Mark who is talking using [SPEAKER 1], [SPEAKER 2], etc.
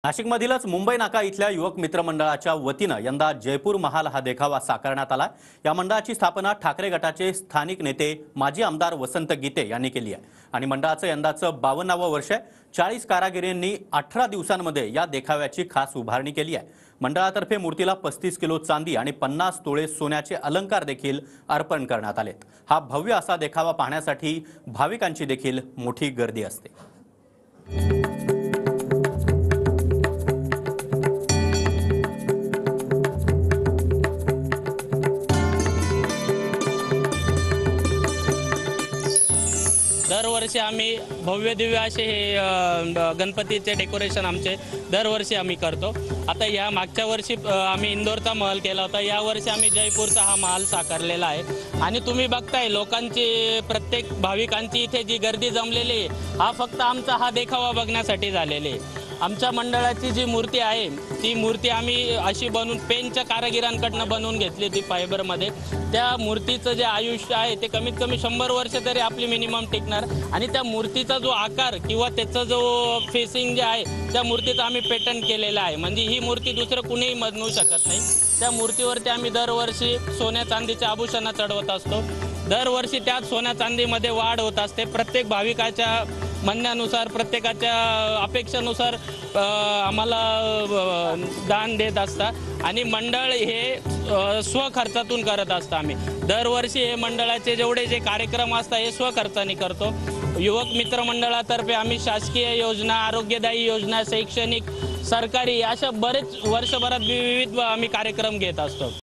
[SPEAKER 1] नाशिकमधीलच मुंबई नाका इथल्या युवक मित्र मंडळाच्या वतीनं यंदा जयपूर महाल हा देखावा साकारण्यात आला। या मंडळाची स्थापना ठाकरे गटाचे स्थानिक नेते माजी आमदार वसंत गीते यांनी केली आहे आणि मंडळाचं यंदाचं 52वं वर्ष आहे। 40 कारागिरांनी 18 दिवसांमध्ये या देखाव्याची खास उभारणी केली आहे। मंडळातर्फे मूर्तीला 35 किलो चांदी आणि 50 तोळे सोन्याचे अलंकार देखील अर्पण करण्यात आलेत। हा भव्य असा देखावा पाहण्यासाठी भाविकांची देखील मोठी गर्दी असते।
[SPEAKER 2] दरवर्षी आम्ही भव्य दिव्य असे हे गणपतीचे डेकोरेशन आमचे दरवर्षी आम्ही करतो। आता या मागच्या वर्षी आम्ही इंदोरचा महल केला होता, या वर्षी आम्ही जयपूरचा हा महल साकारलेला आहे। आणि तुम्ही बघताय लोकांची, प्रत्येक भाविकांची इथे जी गर्दी जमलेली आहे, हा फक्त आमचा हा देखावा बघण्यासाठी झालेली आहे। आमच्या मंडळाची जी मूर्ती आहे ती मूर्ती आम्ही अशी बनवून पेनच्या कारागिरांकडून बनवून घेतली ती फायबरमध्ये। त्या मूर्तीचं जे आयुष्य आहे ते कमीत कमी 100 वर्ष तरी आपली मिनिमम टिकणार। आणि त्या मूर्तीचा जो आकार किंवा त्याचा जो फेसिंग जे आहे त्या मूर्तीचा आम्ही पेटंट केलेला आहे, म्हणजे ही मूर्ती दुसरं कुणीही बनवू शकत नाही। त्या मूर्तीवरती आम्ही दरवर्षी सोन्या चांदीचे आभूषणं चढवत असतो। दरवर्षी त्यात सोन्या चांदीमध्ये वाढ होत असते। प्रत्येक भाविकाच्या म्हणण्यानुसार, प्रत्येकाच्या अपेक्षेनुसार आम्हाला दान देत असतात आणि मंडळ हे स्वखर्चातून करत असतं। आम्ही दरवर्षी हे मंडळाचे जेवढे जे कार्यक्रम असतात हे स्वखर्चाने करतो। युवक मित्र मंडळातर्फे आम्ही शासकीय योजना, आरोग्यदायी योजना, शैक्षणिक, सरकारी अशा बरेच वर्षभरात विविध आम्ही कार्यक्रम घेत असतो।